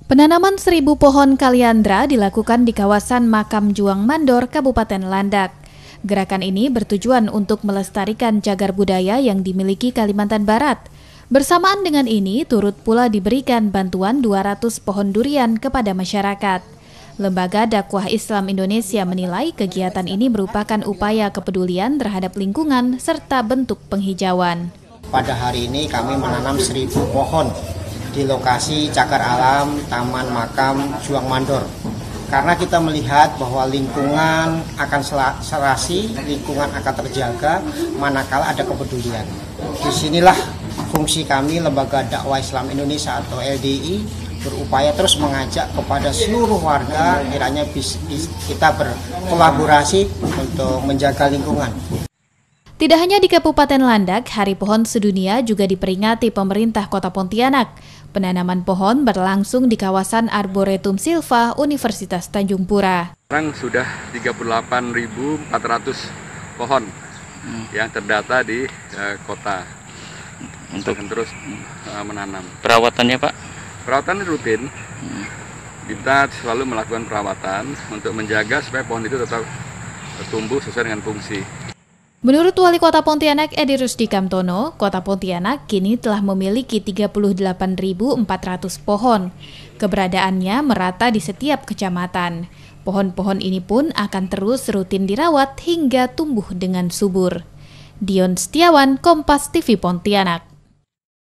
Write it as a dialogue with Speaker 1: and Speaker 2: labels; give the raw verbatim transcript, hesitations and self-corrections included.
Speaker 1: Penanaman seribu pohon kaliandra dilakukan di kawasan Makam Juang Mandor, Kabupaten Landak. Gerakan ini bertujuan untuk melestarikan cagar budaya yang dimiliki Kalimantan Barat. Bersamaan dengan ini, turut pula diberikan bantuan dua ratus pohon durian kepada masyarakat. Lembaga Dakwah Islam Indonesia menilai kegiatan ini merupakan upaya kepedulian terhadap lingkungan serta bentuk penghijauan.
Speaker 2: Pada hari ini kami menanam seribu pohon di lokasi cagar alam Taman Makam Juang Mandor. Karena kita melihat bahwa lingkungan akan serasi, lingkungan akan terjaga manakala ada kepedulian. Disinilah fungsi kami Lembaga Dakwah Islam Indonesia atau L D I berupaya terus mengajak kepada seluruh warga kiranya kita berkolaborasi untuk menjaga lingkungan.
Speaker 1: Tidak hanya di Kabupaten Landak, Hari Pohon Sedunia juga diperingati pemerintah Kota Pontianak. Penanaman pohon berlangsung di kawasan Arboretum Silva, Universitas Tanjung Pura.
Speaker 3: Sekarang sudah tiga puluh delapan ribu empat ratus pohon hmm. yang terdata di uh, kota untuk terus uh, menanam.
Speaker 4: Perawatannya, Pak?
Speaker 3: Perawatan rutin. Hmm. Kita selalu melakukan perawatan untuk menjaga supaya pohon itu tetap tumbuh sesuai dengan fungsi.
Speaker 1: Menurut Wali Kota Pontianak Edi Rusdi Kamtono, Kota Pontianak kini telah memiliki tiga puluh delapan ribu empat ratus pohon. Keberadaannya merata di setiap kecamatan. Pohon-pohon ini pun akan terus rutin dirawat hingga tumbuh dengan subur. Dion Setiawan, Kompas T V Pontianak.